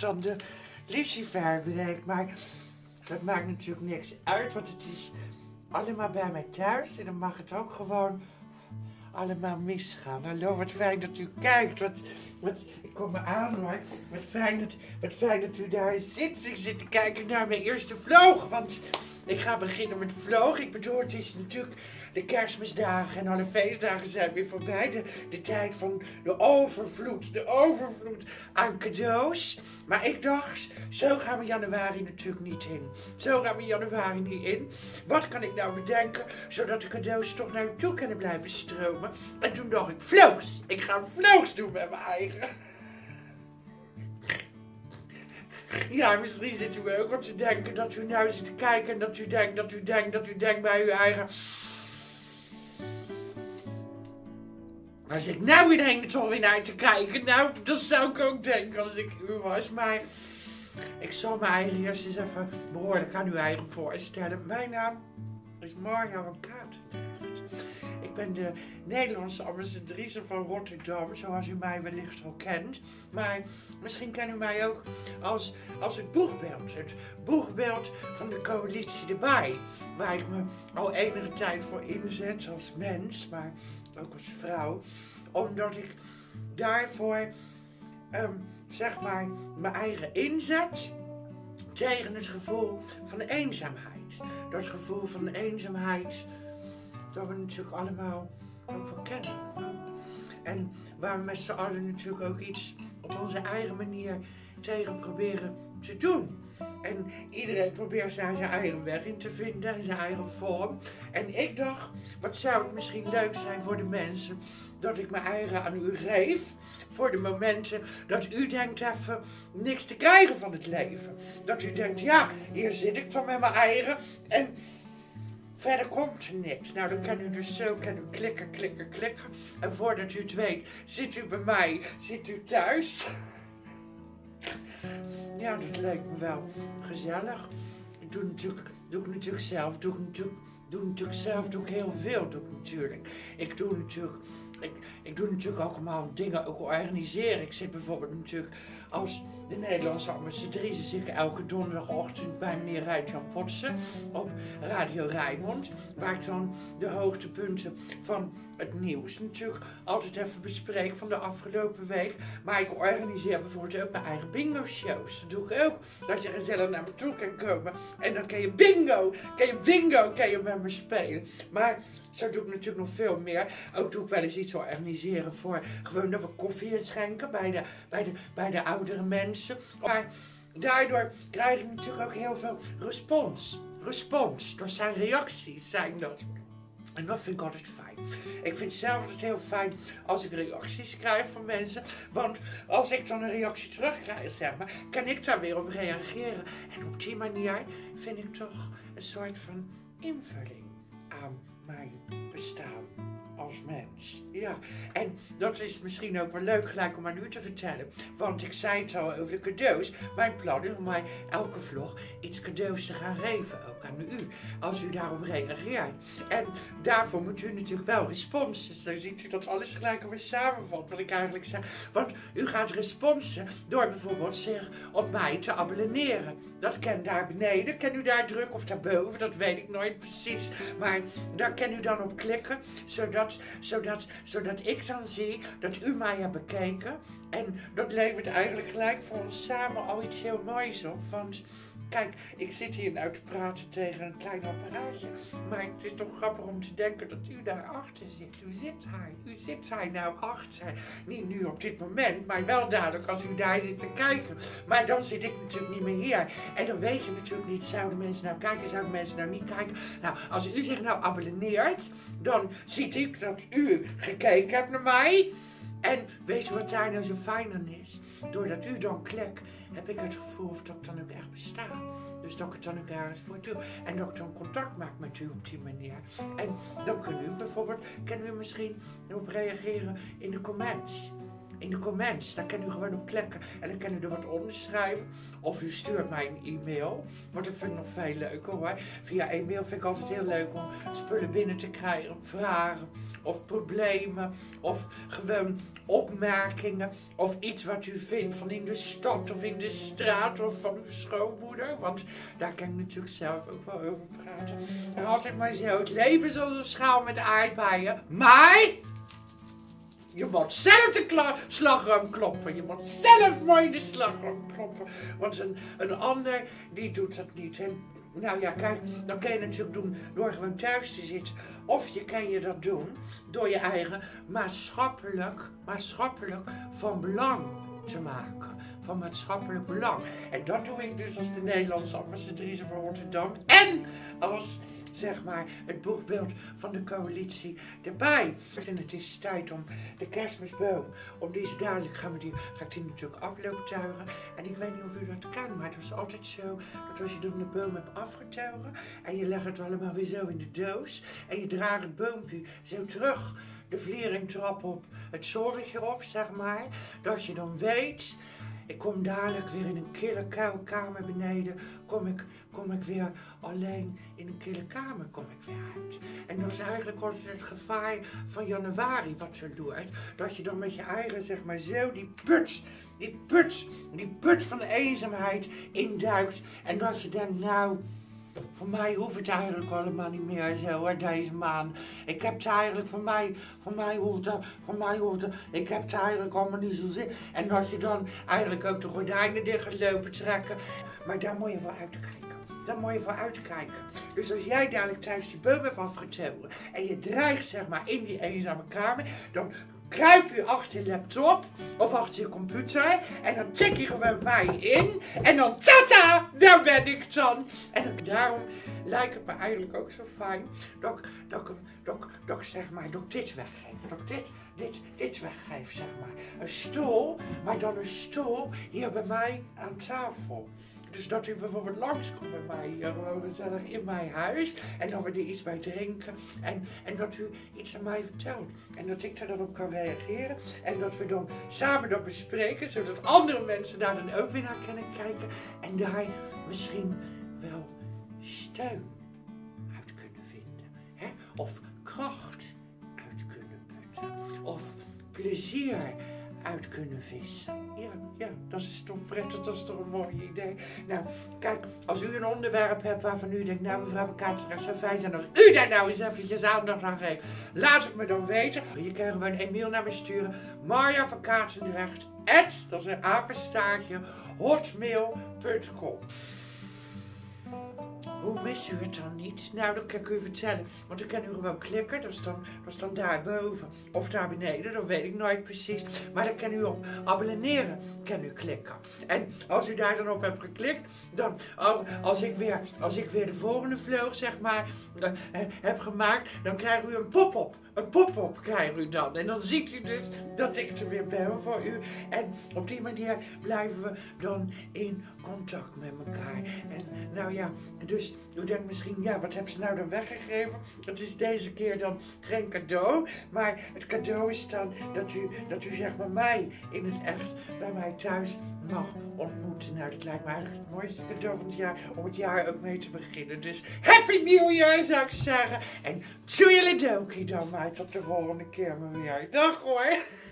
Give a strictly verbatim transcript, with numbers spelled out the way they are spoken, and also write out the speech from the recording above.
dan de lucifer breekt. Maar dat maakt natuurlijk niks uit, want het is allemaal bij mij thuis. En dan mag het ook gewoon allemaal misgaan. Hallo, wat fijn dat u kijkt. Wat, wat, ik kom me aan hoor. Wat fijn, dat, wat fijn dat u daar zit. Ik zit te kijken naar mijn eerste vloog. Want ik ga beginnen met vloog. Ik bedoel, het is natuurlijk de kerstmisdagen en alle feestdagen zijn weer voorbij. De, de tijd van de overvloed, de overvloed aan cadeaus. Maar ik dacht, zo gaan we januari natuurlijk niet in. Zo gaan we januari niet in. Wat kan ik nou bedenken, zodat de cadeaus toch naar u toe kunnen blijven stromen? En toen dacht ik, vloogs. Ik ga vloogs doen met mijn eigen. Ja, misschien zit u ook op te denken dat u nou zit te kijken en dat u denkt, dat u denkt, dat u denkt bij uw eigen. Maar als ik nou iedereen toch weer naar te kijken, nou, dat zou ik ook denken als ik u was. Maar ik zal mijn eigen eerst eens even behoorlijk aan uw eigen voorstellen. Mijn naam is Marja van Kaat. Ik ben de Nederlandse ambassadrice van Rotterdam, zoals u mij wellicht al kent. Maar misschien kent u mij ook als, als het boegbeeld. Het boegbeeld van de coalitie erbij. Waar ik me al enige tijd voor inzet als mens, maar ook als vrouw. Omdat ik daarvoor, um, zeg maar, mijn eigen inzet tegen het gevoel van eenzaamheid. Dat gevoel van eenzaamheid dat we natuurlijk allemaal ook wel kennen. En waar we met z'n allen natuurlijk ook iets op onze eigen manier tegen proberen te doen. En iedereen probeert daar zijn eigen weg in te vinden en zijn eigen vorm. En ik dacht, wat zou het misschien leuk zijn voor de mensen dat ik mijn eigen aan u geef. Voor de momenten dat u denkt even niks te krijgen van het leven. Dat u denkt, ja, hier zit ik dan met mijn eigen en verder komt er niks. Nou, dan kan u dus zo kan u klikken, klikken, klikken. En voordat u het weet, zit u bij mij, zit u thuis. Ja, dat lijkt me wel gezellig. Ik doe natuurlijk, doe ik natuurlijk zelf, doe ik natuurlijk, doe natuurlijk zelf, doe ik heel veel, doe ik natuurlijk. Ik doe natuurlijk, ik, ik doe natuurlijk ook allemaal dingen ook organiseren. Ik zit bijvoorbeeld natuurlijk als de Nederlandse ambassadrice zit ik elke donderdagochtend bij meneer Rijtjan Potsen op Radio Rijnmond. Waar ik dan de hoogtepunten van het nieuws natuurlijk altijd even bespreek van de afgelopen week. Maar ik organiseer bijvoorbeeld ook mijn eigen bingo shows. Dat doe ik ook. Dat je gezellig naar me toe kan komen. En dan kan je bingo, kan je bingo, kan je met me spelen. Maar zo doe ik natuurlijk nog veel meer. Ook doe ik wel eens iets organiseren voor gewoon dat we koffie schenken bij de, bij de, bij de oudere mensen. Maar daardoor krijg ik natuurlijk ook heel veel respons. Respons. Dat zijn reacties, zijn dat. En dat vind ik altijd fijn. Ik vind het zelf altijd heel fijn als ik reacties krijg van mensen. Want als ik dan een reactie terugkrijg, zeg maar, kan ik daar weer op reageren. En op die manier vind ik toch een soort van invulling aan mijn bestaan als mens. Ja, en dat is misschien ook wel leuk gelijk om aan u te vertellen. Want ik zei het al over de cadeaus. Mijn plan is om mij elke vlog iets cadeaus te gaan geven. Ook aan u. Als u daarop reageert. En daarvoor moet u natuurlijk wel responsen. Dus dan ziet u dat alles gelijk alweer samenvat. Wat ik eigenlijk zeg. Want u gaat responsen door bijvoorbeeld zich op mij te abonneren. Dat kan daar beneden. Kan u daar drukken of daarboven. Dat weet ik nooit precies. Maar daar kan u dan op klikken. Zodat Zodat, zodat ik dan zie dat u mij hebt bekeken. En dat levert eigenlijk gelijk voor ons samen al iets heel moois op. Want kijk, ik zit hier nou te praten tegen een klein apparaatje. Maar het is toch grappig om te denken dat u daar achter zit. U zit daar. U zit daar nou achter. Niet nu op dit moment, maar wel dadelijk als u daar zit te kijken. Maar dan zit ik natuurlijk niet meer hier. En dan weet je natuurlijk niet, zouden mensen nou kijken, zouden mensen nou niet kijken. Nou, als u zich nou abonneert, dan ziet ik dat u gekeken hebt naar mij. En weet je wat daar nou zo fijn aan is? Doordat u dan klikt, heb ik het gevoel of dat ik dan ook echt besta. Dus dat ik het dan ook ergens voor doe. En dat ik dan contact maak met u op die manier. En dan kunt u bijvoorbeeld, kunnen u misschien op reageren in de comments. in de comments. Daar kan u gewoon op klikken en dan kan u er wat onder schrijven. Of u stuurt mij een e-mail, want dat vind ik nog veel leuker hoor. Via e-mail vind ik altijd heel leuk om spullen binnen te krijgen, vragen of problemen of gewoon opmerkingen of iets wat u vindt van in de stad of in de straat of van uw schoonmoeder. Want daar kan ik natuurlijk zelf ook wel over praten. En altijd maar zo, het leven is als een schaal met aardbeien, maar je moet zelf de slagroom kloppen. Je moet zelf mooi de slagroom kloppen. Want een, een ander, die doet dat niet. En nou ja, kijk, dat kan je natuurlijk doen door gewoon thuis te zitten. Of je kan je dat doen door je eigen maatschappelijk, maatschappelijk van belang te maken. Van maatschappelijk belang. En dat doe ik dus als de Nederlandse ambassadrice van Rotterdam. En als, zeg maar, het boegbeeld van de coalitie erbij. En het is tijd om de kerstmisboom, om deze dadelijk gaan we die, ga ik die natuurlijk aflooptuigen. En ik weet niet of u dat kan, maar het was altijd zo dat als je dan de boom hebt afgetuigen en je legt het allemaal weer zo in de doos en je draagt het boompje zo terug de vlieringtrap op, het zoldertje op, zeg maar, dat je dan weet, ik kom dadelijk weer in een kille koude kamer beneden, kom ik, kom ik weer alleen in een kille kamer, kom ik weer uit. En dat is eigenlijk altijd het gevaar van januari wat zo loert, dat je dan met je eigen, zeg maar zo, die put, die put, die put van de eenzaamheid induikt en dat je dan nou, voor mij hoeft het eigenlijk allemaal niet meer zo hoor, deze maand. Ik heb het eigenlijk, voor mij, voor mij hoeft het, voor mij hoeft het, ik heb het eigenlijk allemaal niet zo zin. En dat je dan eigenlijk ook de gordijnen dicht gaat lopen trekken. Maar daar moet je voor uitkijken. Daar moet je voor uitkijken. Dus als jij dadelijk thuis die boom hebt afgetogen en je dreigt zeg maar in die eenzame kamer, dan kruip je achter je laptop of achter je computer en dan tik je gewoon mij in en dan tata, daar ben ik dan. En dan, daarom lijkt het me eigenlijk ook zo fijn dat ik, dat ik, dat ik, dat ik zeg maar, dat ik dit weggeef, dat ik dit, dit, dit weggeef zeg maar. Een stoel, maar dan een stoel hier bij mij aan tafel. Dus dat u bijvoorbeeld langskomt bij mij hier, gewoon gezellig in mijn huis. En dat we er iets bij drinken. En, en dat u iets aan mij vertelt. En dat ik daar dan op kan reageren. En dat we dan samen dat bespreken. Zodat andere mensen daar dan ook weer naar kunnen kijken. En daar misschien wel steun uit kunnen vinden. Hè? Of kracht uit kunnen putten. Of plezier uit kunnen vissen. Ja, ja, dat is toch prettig, dat is toch een mooi idee. Nou, kijk, als u een onderwerp hebt waarvan u denkt, nou mevrouw Van Katendrecht, het zou fijn zijn als u daar nou eens eventjes aandacht aan geeft. Laat het me dan weten. Je kan gewoon een e-mail naar me sturen. Marja Van Katendrecht, at, dat is een apenstaartje, hotmail punt com. Hoe mist u het dan niet? Nou, dat kan ik u vertellen. Want dan kan u gewoon klikken. Dat is dan, dat is dan daarboven. Of daar beneden. Dat weet ik nooit precies. Maar dan kan u op abonneren. Kan u klikken. En als u daar dan op hebt geklikt. Dan, als ik weer, als ik weer de volgende vlog, zeg maar, dan, eh, heb gemaakt. Dan krijgt u een pop-up. Een pop-up krijgt u dan. En dan ziet u dus dat ik er weer ben voor u. En op die manier blijven we dan in contact met elkaar. En nou ja, dus u denkt misschien, ja, wat hebben ze nou dan weggegeven? Het is deze keer dan geen cadeau. Maar het cadeau is dan dat u, dat u zeg maar mij in het echt bij mij thuis mag ontmoeten. Nou, dat lijkt me eigenlijk het mooiste cadeau van het jaar, om het jaar ook mee te beginnen. Dus Happy New Year zou ik zeggen. En tjoeieledokie dan maar, tot de volgende keer maar weer. Dag hoor.